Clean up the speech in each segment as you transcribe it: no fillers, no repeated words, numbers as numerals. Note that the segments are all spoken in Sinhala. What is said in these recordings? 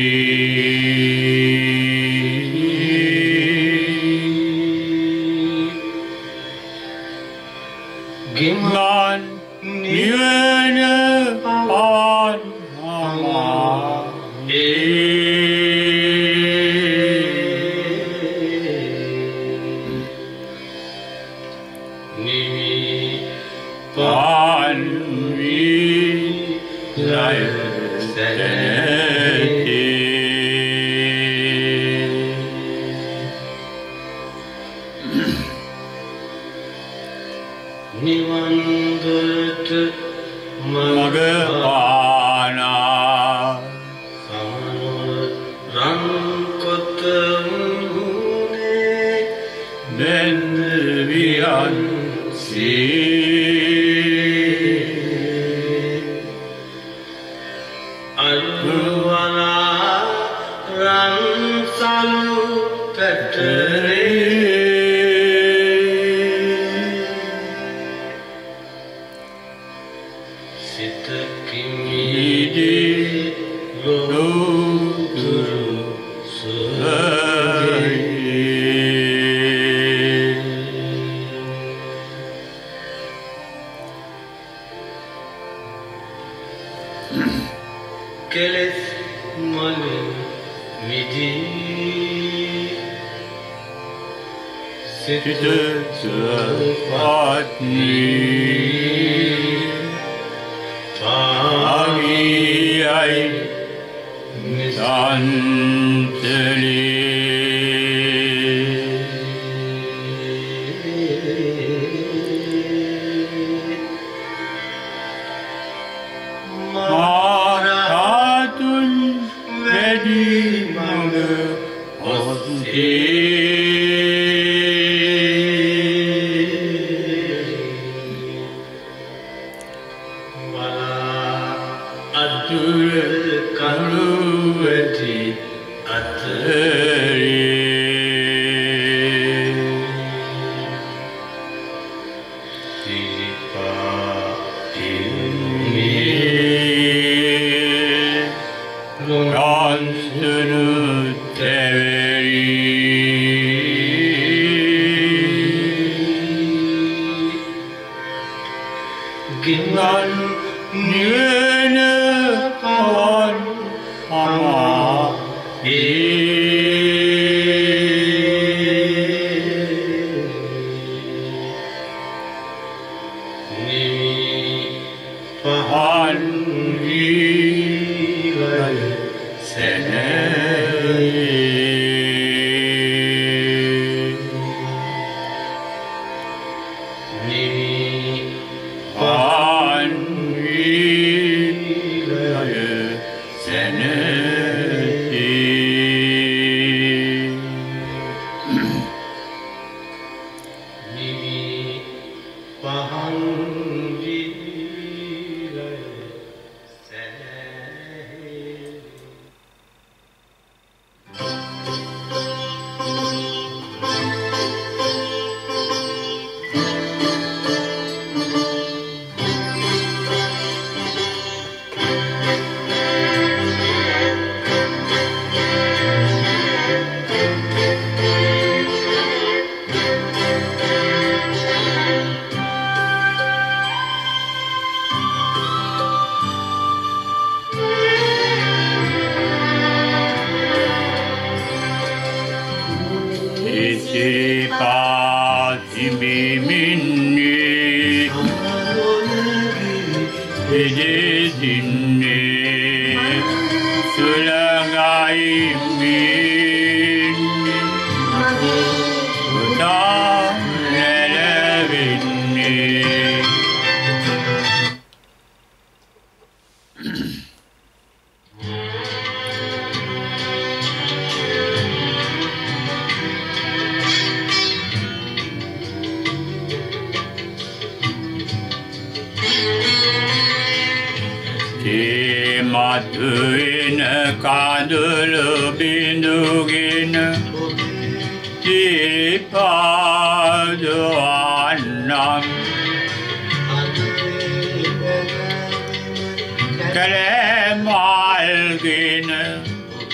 Giman nivana pawan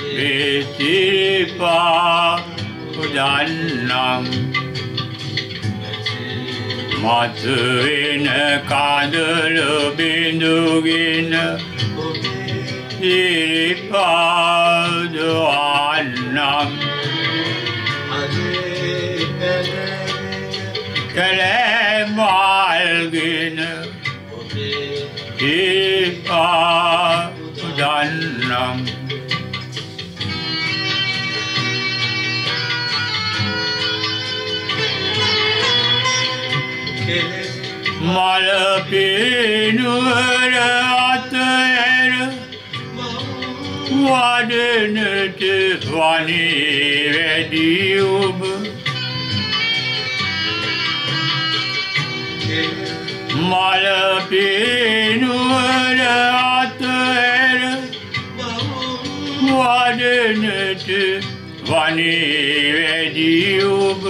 විසිරිපා උදන්නම් මතුවෙන කඳුළු බිඳුගෙන සිරිපා උදන්නම් කැලෑමල්ගෙන සිරිපා උදන්නම් මල පිනුවර අතහැර වඩනට වනේ වැඩි ඔබ මල පිනුවර අතහැර වඩනට වනේ වැඩි ඔබ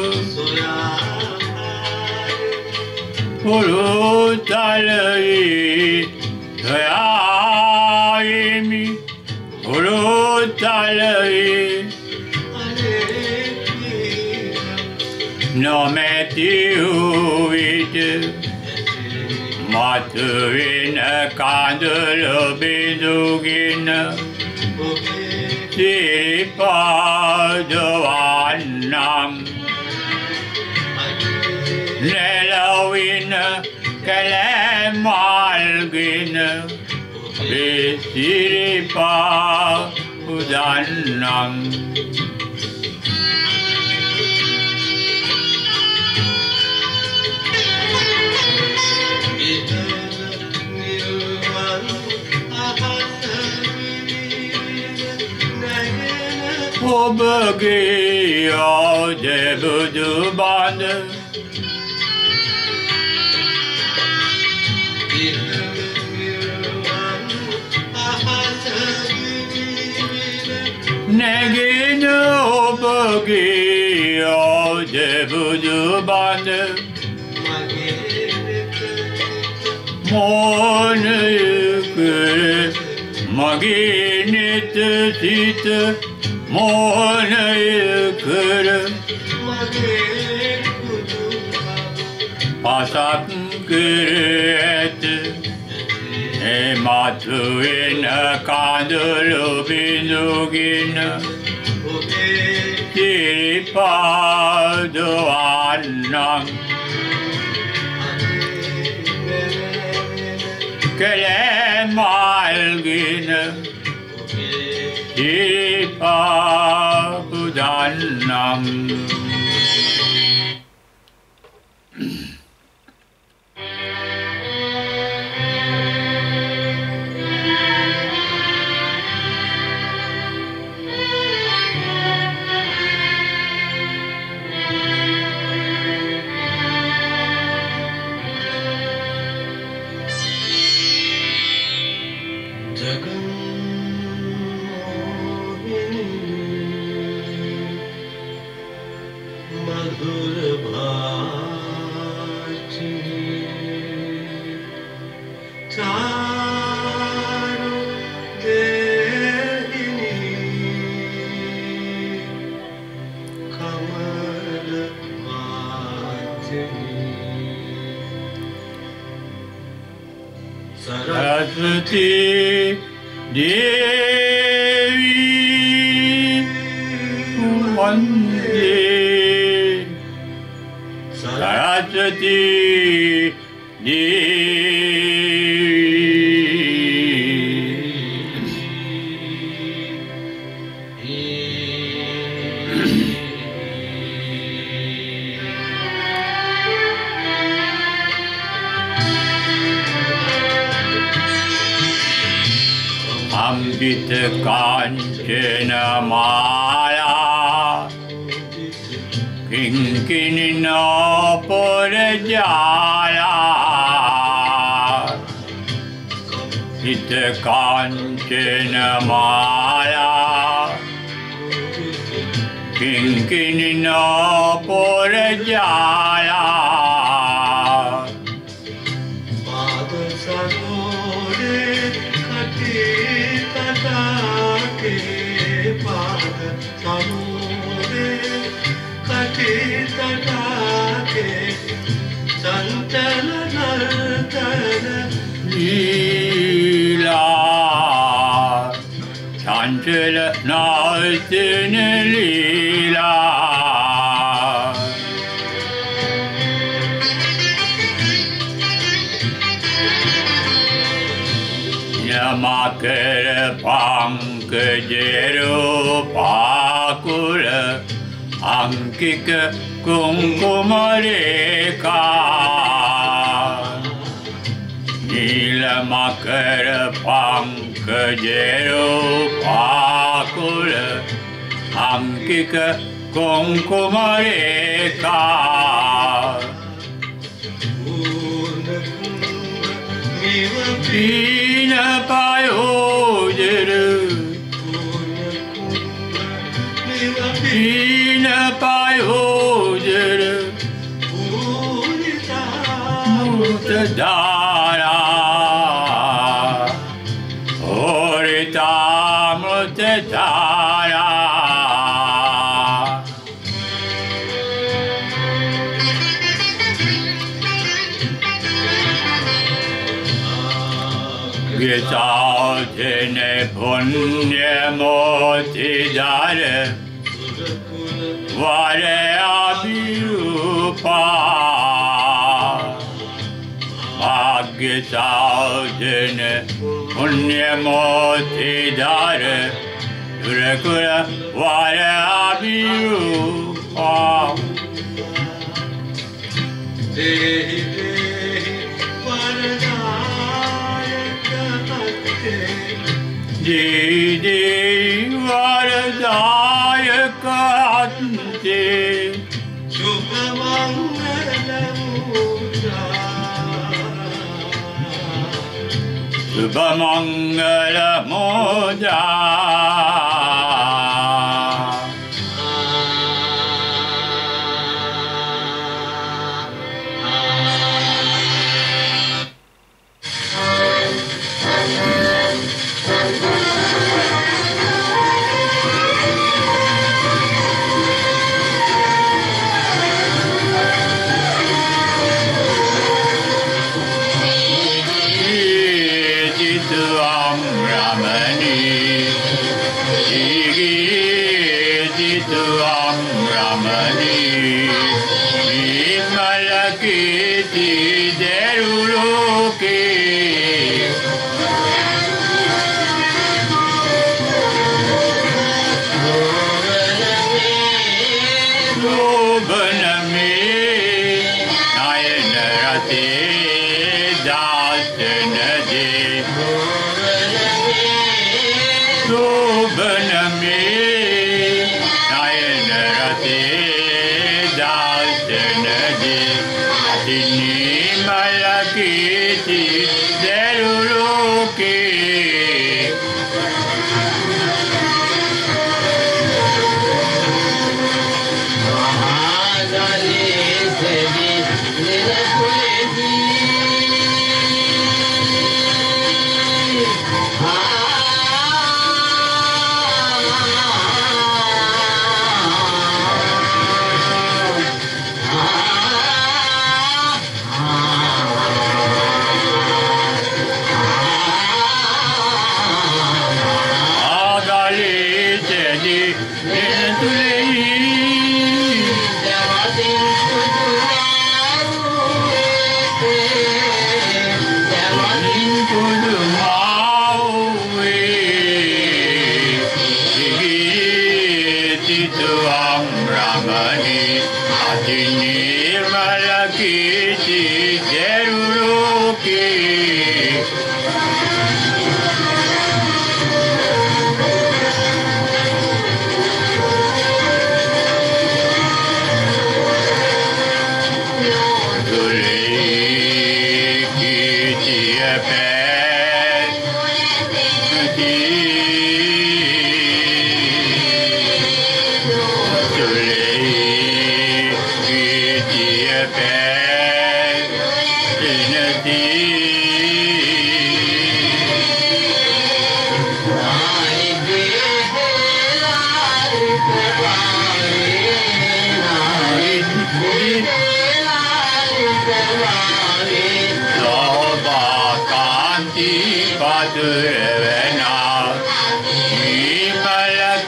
Urutalayi Thayami Urutalayi Nometi uvite Matuvina kandulu bidugina Siripadavannam Nelawina kalamalgina visiripa udannam Obage debudu banda Negina obage debudu banda Mone yukre maginit sita Mone yukre pasak kiret Matuvina kandulu bindugina Siripadavannam Kalamalgina Siripadavannam Saraswati Devi Vande Saraswati Devi Ambita Kanchana Mala Kinkinina Purajala Ambita Kanchana Mala Kinkinina Purajala Lila Chanchal Naltin Lila Yamakar Pankajeru Pakura Ankika Kumkumareka Nilamakar Pankajeru Pakura Ankika Kumkumareka Pina Payojeru Pina Payojeru Mutadara Orita Mutadara Gitautine Punya Motidare Vare Abhirupa Gitautine Punya Motidare Durakura Vare Abhirupa Didi Varadayaka Ante Subhamangala Moja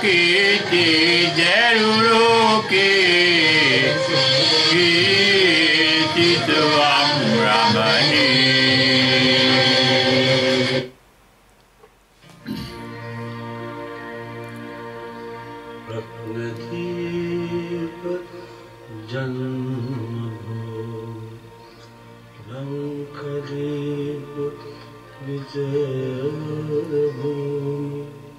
kiti deruloke kiti tuam ramani. Ratnadeep Janmabhoomi Lankadeep Vijayabhoomi.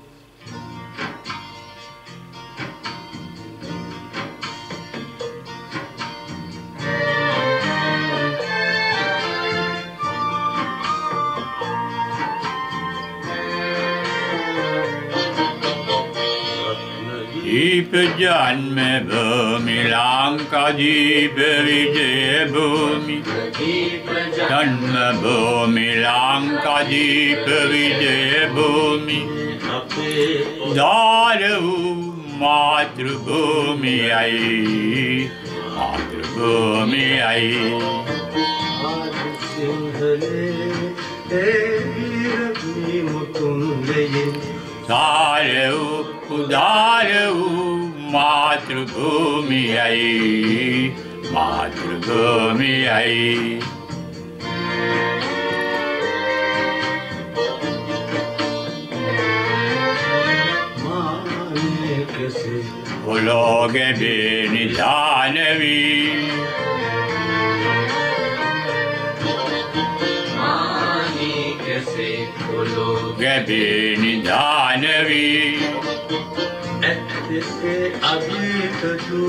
दीप जन्म भूमि लंका दीप विजय भूमि जन्म भूमि लंका दीप विजय भूमि दारू मातृभूमि आई मातृभूमि आई दारू उदारू मातृभूमि आई मातृभूमि आई उलोगे बेनिधानवी उलोगे बेनिधानवी अभित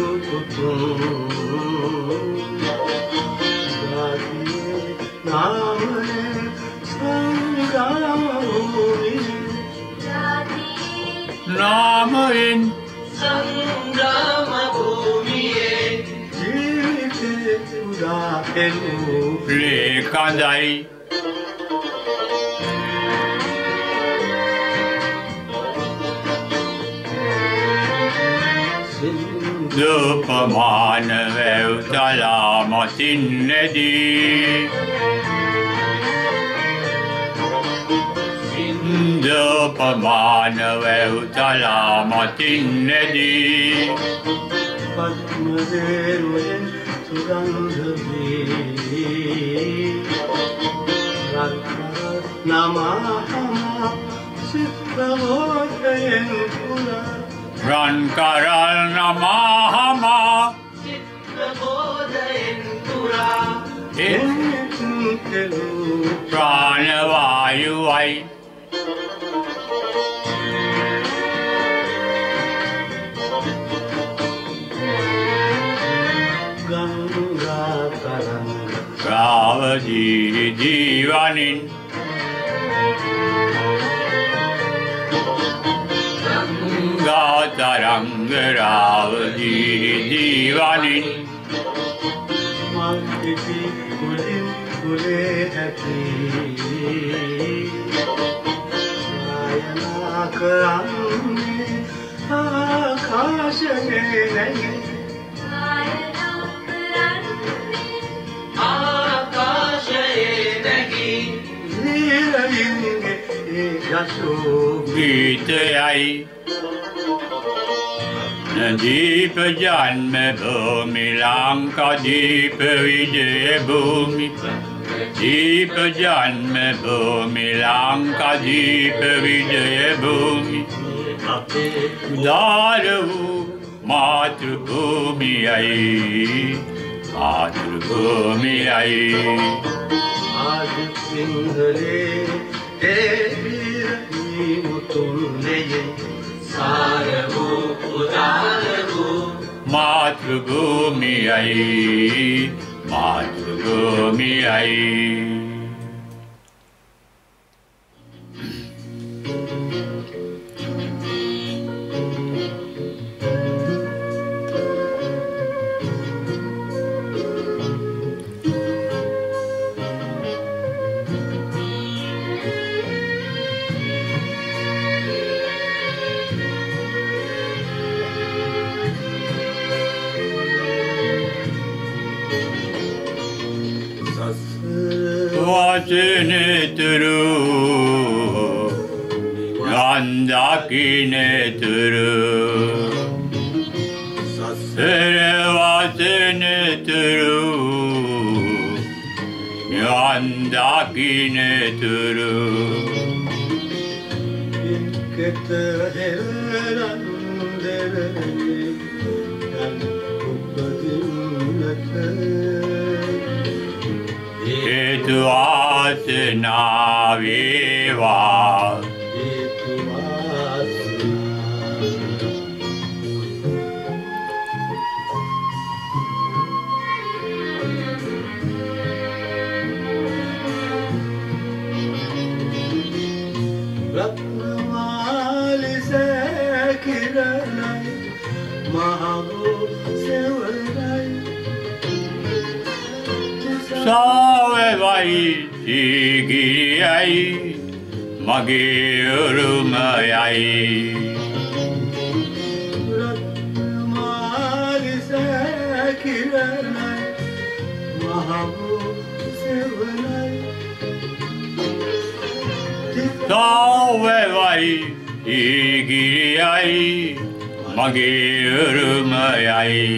नाम नाम इन संग्राम भूमि लेकांदाई Dupaman veutalamotin nedi Dupaman veutalamotin nedi Padmaderuin surandhavi Namahama Siddhavodayen pura Rankaral Namahama Siddhavodayen pura Pranavayuvai Ganga Taranga Ravadi Divanin Tarang Ravadi Divanin Malkiti Kulin Kule Hati Sayana Karami Akashane Nahi Akashane Nahi Veera Inge Yasho Gita Ai दीप जन्म भूमि लंका दीप विजय भूमि दीप जन्म भूमि लंका दीप विजय भूमि दारू मातृभूमि आई मातृभूमि आई आज सिंहले मुतुले सारवो उदारवो मातृभूमि आई मातृभूमि आई Neturu Nandaki Neturu අන්දකින තුරු ඉන්කත හෙරන් දෙරේ උපදින්නට හේතු වාසනා වේවා හේතු වාසනා रत्नमाली से किरणai महाबो सेवrai සාවවයි සීගිරියයි මගේ උරුමයයි रत्नमाली से किरणai महाबो सेवrai සාවවයි සීගිරියයි මගේ උරුමයයි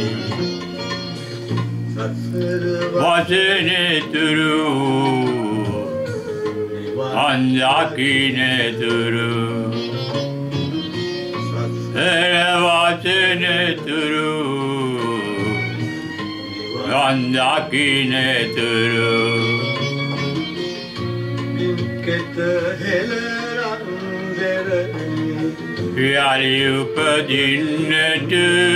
වචන තුරු අන්දකින තුරු වචන තුරු අන්දකින තුරු ඉන්කත හෙලරන් දෙරේ යලි උපදින්නට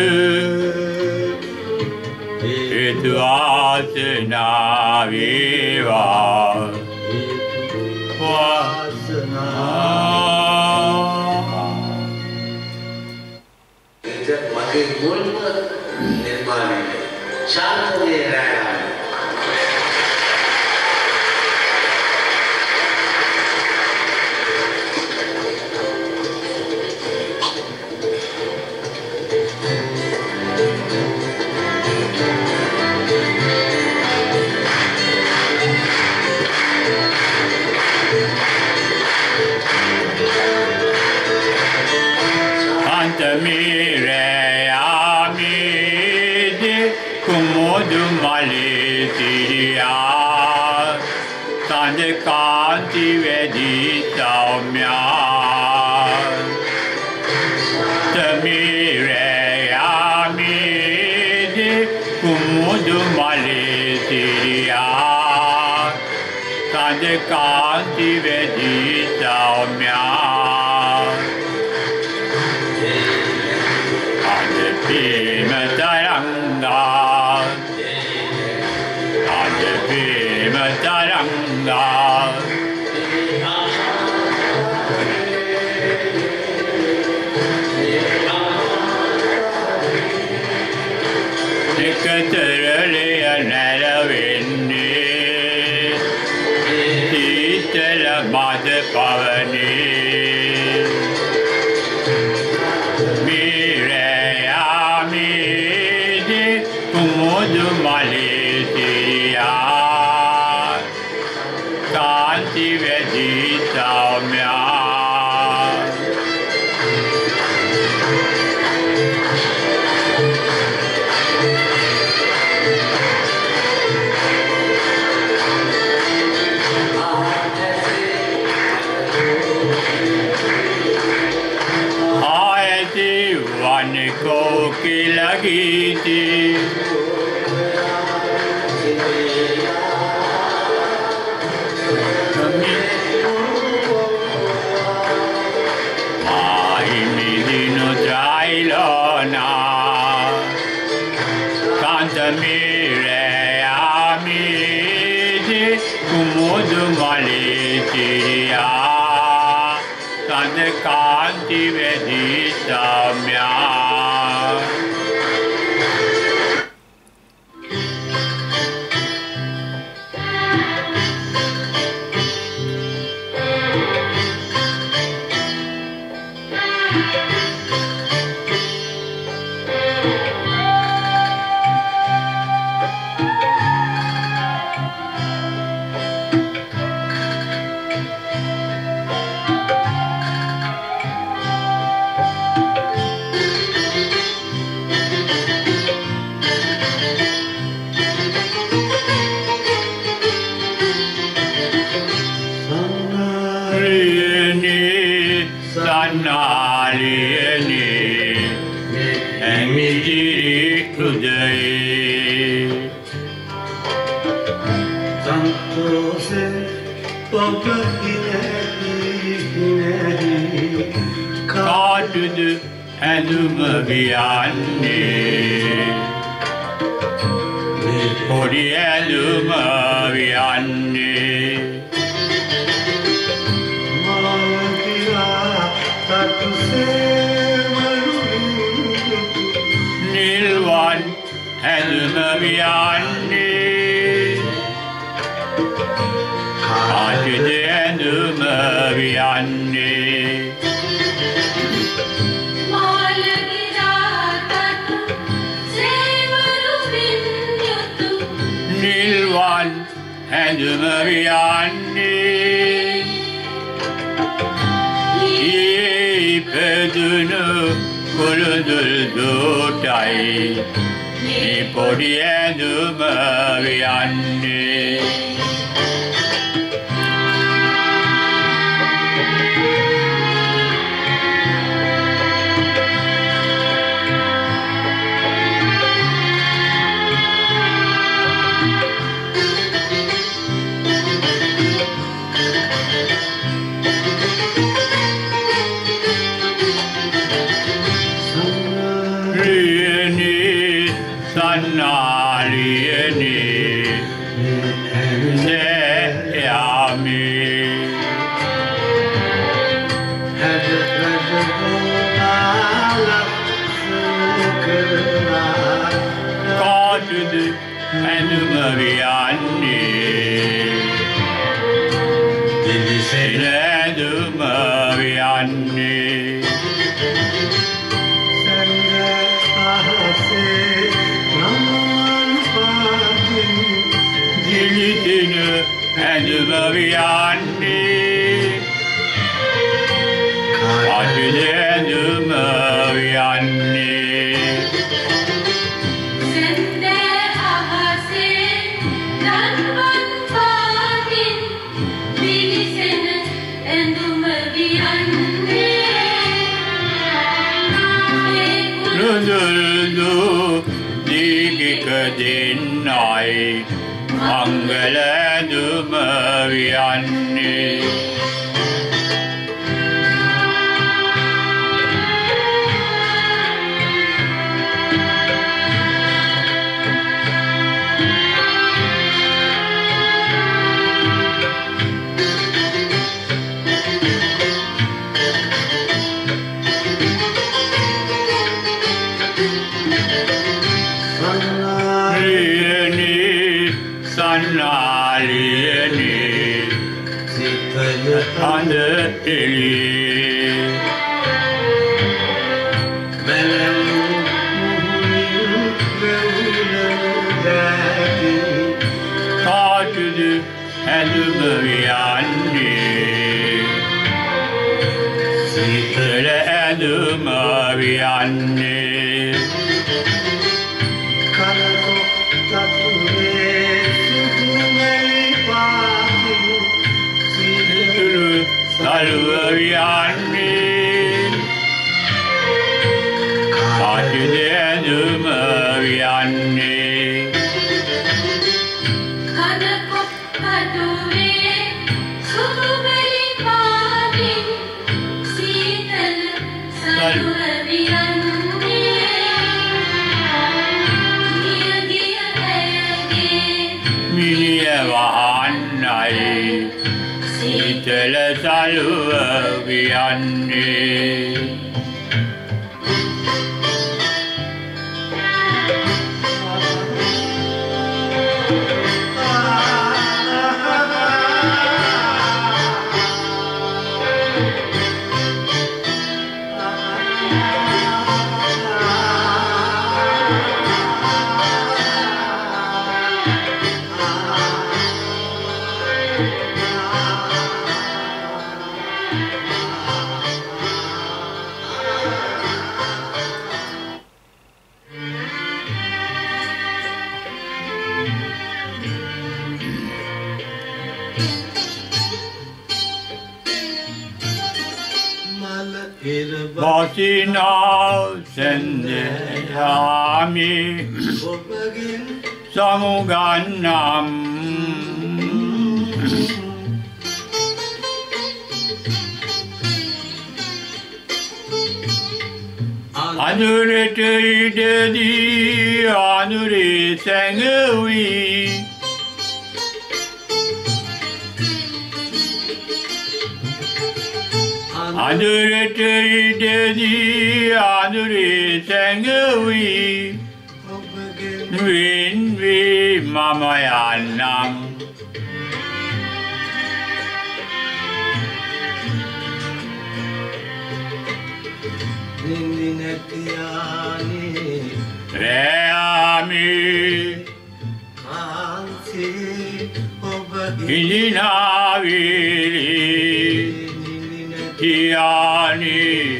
හේතු වාසනා වේවා මගේ මුල්ම නිර්මාණය ශාන්තයේ රැය Mireyamide kumodu malitiya Tande kanti vedi saumya Mireyamide kumodu malitiya Tande kanti vedi saumya Taranga, Adepima Taranga, NikataraliAnaravindi, Titala Mada Pavani. Kumodu malitiya kanti vedi saumya ayati vaniko kilagiti Mireyamide kumodu malitiya Tande kanti vedi saumya මිදිරි හෘදයේ සන්තෝෂේ ඔබ ඉනැහි කාටද ඇඳුම වියන්නේ පොඩි ඇඳුම වියන්නේ මාවතියා තතුසේ නිල්වන් ඇඳුම වියන්නේ කාටද ඇඳුම වියන්නේ නිල්වන් ඇඳුම වියන්නේ ඉපදුණු කුළුඳුල් දුටයි මේ පොඩි ඇඳුම වියන්නේ සන්නාලියනේ නෑයාමි කාටද ඇඳුම වියන්නේ දිලිසෙන ඇඳුම වියන්නේ දිලිසෙන ඇඳුම වියන්නේ කාටද ඇඳුම වියන්නේ සෙන්දේ අහසේ රන්වන් පාටින් දිලිසෙන ඇඳුම වියන්නේ නුදුල්දු දීගික දෙන්නයි මංගල ඇඳුම වියන්නේ සන්නාලියනේ අඳ එළියේ කාටද ඇඳුම වියන්නේ සීතල ඇඳුම වියන්නේ සලුව වියන්නේ කාටද ඇඳුම වියන්නේ කනකොප්පටුවේ සුදුබැලි පාටින් සීතල සලුව වියන්නේ නියගිය ඇයගේ මිනිය වහන්නයි සීතල සලුව වියන්නේ Vasina සැන්දයාමි ඔබගෙන් සමුගන්නම් අඳුරට ඉඩදී අඳුරේ සැඟවී අඳුරට ඉඩදී අඳුරේ සැඟවී ඔබගෙන් වෙන් වී මම යන්නම් නිදි නැතියානේ රෑමි කාන්සේ ඔබගෙන් ඉලිනාවිලි නිදි තියානි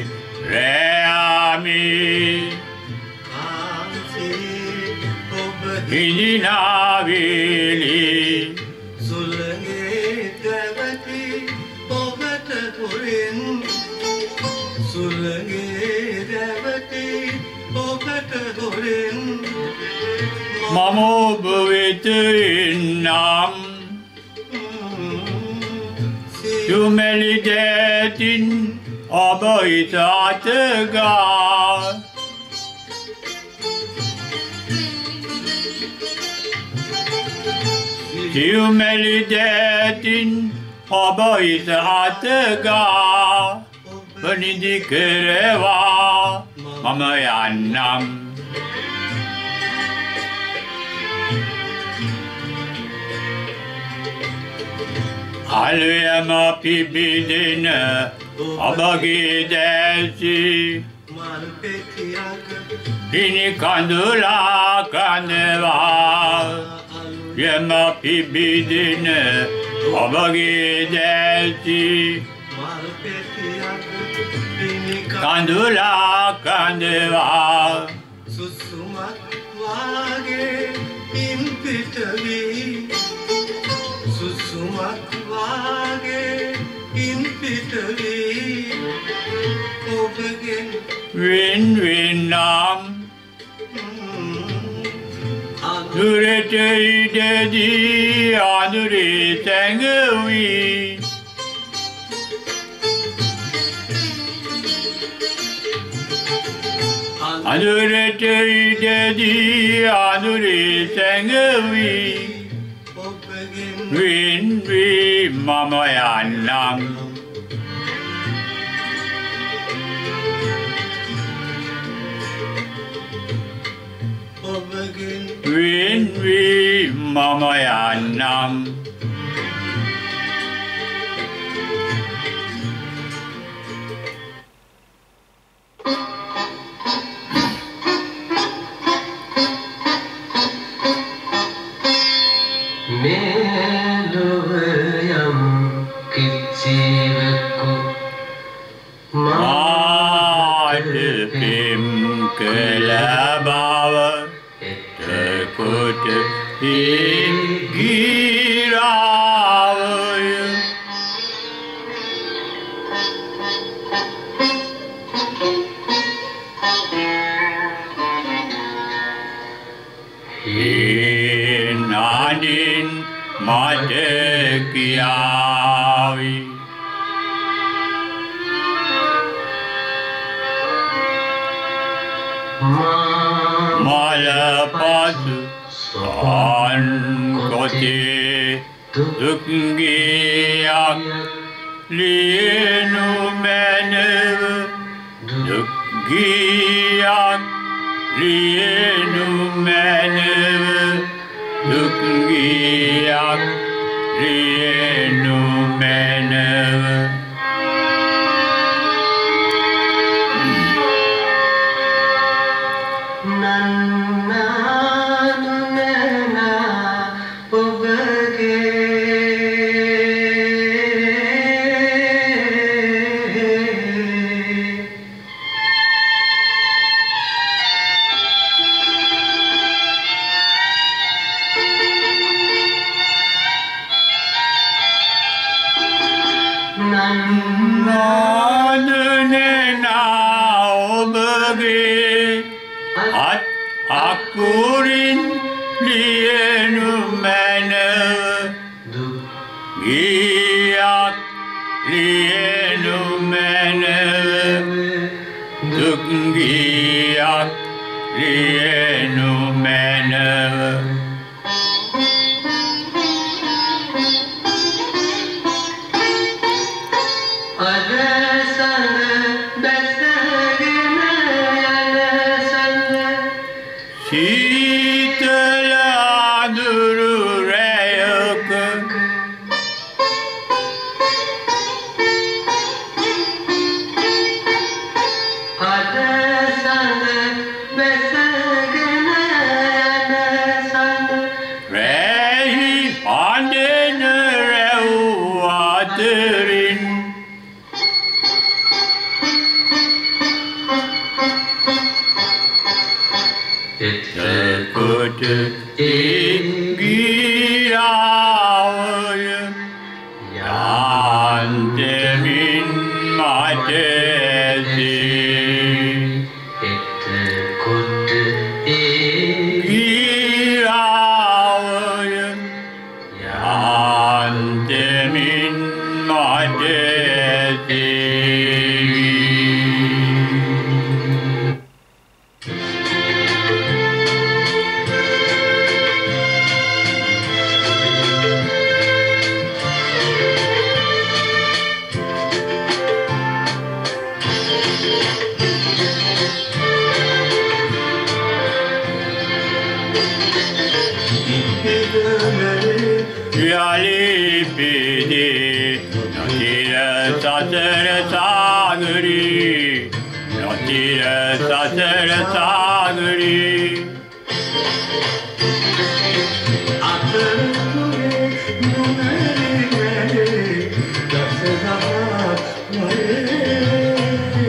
රෑමි කාන්සේ ඔබගෙන් ඉලිනාවිලි සුළඟේ දැවති ඔබට පුරින් සුළඟේ දැවති ඔබට පුරින් මම ඔබ වෙත එන්නම් සුමැලි දැතින් ඔබ හිත අතගා සුමැලි දැතින් ඔබ හිත අතගා නිදි කරවා මම යන්නම් අලුයම පිබිදෙන ඔබගේ දැසි මල් පෙතියක පිණි කඳුලා කඳවා යම පිබිදෙන ඔබගේ දැසි මල් පෙතියක පිණි කඳුලා කඳවා සුසුමක් වාගේ පින් පිටවී සුසුමක් වාගේ පින් පිටවී ඔබගෙන් වෙන් වෙන්නම් අඳුරට ඉඩදී අඳුරේ සැඟවී අඳුරට ඉඩදී අඳුරේ සැඟවී ඔබගෙන් වෙන් වී මම යන්නම් ඔබගෙන් වෙන් වී මම යන්නම් මෙලොවයම් කිසිවකු මාට පෙම් කළ බව එතකොට ගිරාවය නාඩින් මට කියාවි මල පසු සොන් කොතේ දුක්ගියක් ලියනු මැනව දුක්ගියක් ලියනු මැනව දුක්ගියක් ලියනු මැනව Nandane na obage අකුරින් ලියනු මැනව ගීයක් ලියනු මැනව දුක් ගීයක් ලියනු මැනව සීතල අඳුරු රැයක අද සඳ බැසගෙන යන සඳ රැහි අඬන රැව් අතරින් එතකොට ගියාවය යාන්තමින් මට එතකොට ගියාවය යාන්තමින් මට යලිපිදී නොතිර සතර සාගරී නොතිර සතර සාගරී අතරතුරේ මොනරේ වැඩේ දසදහස් වරේ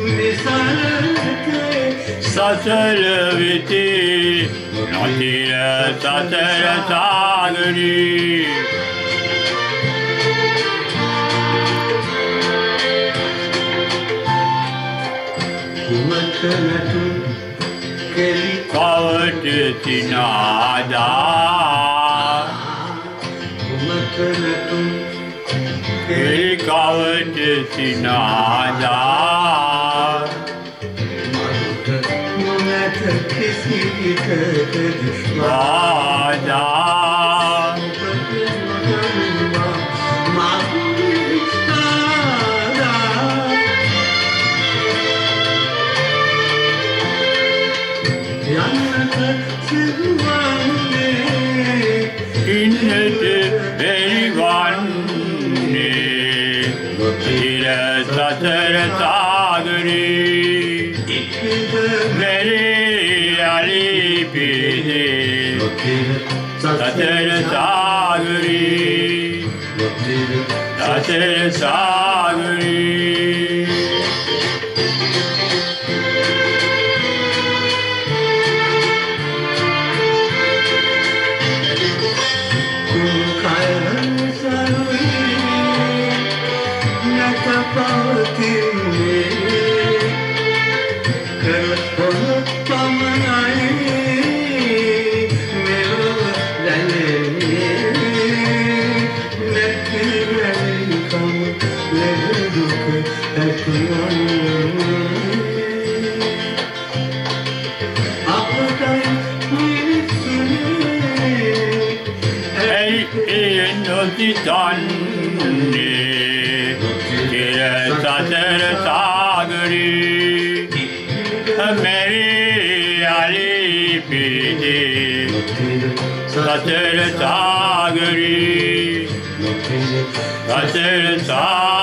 නිසරතේ සසල විති නොතිර සතර සාගරී කුමකනතු කෙලි කවට සිනාදා කුමකනතු කෙලි කවට සිනාදා මට නොනැත කිසි විටකදී ආදා මාගුලි තාදා යන්නට සිදුවන්නේ ඉන්නට බැරිවන්නේ නොතිර සතර සාගරී මෙරේ අලිපිදී සතර සාගරී සතර සාගරී නොතිතන්නේ තිර සතර සාගරී මෙරේ අලිපිදී සතර සාගරී සතර සාගරී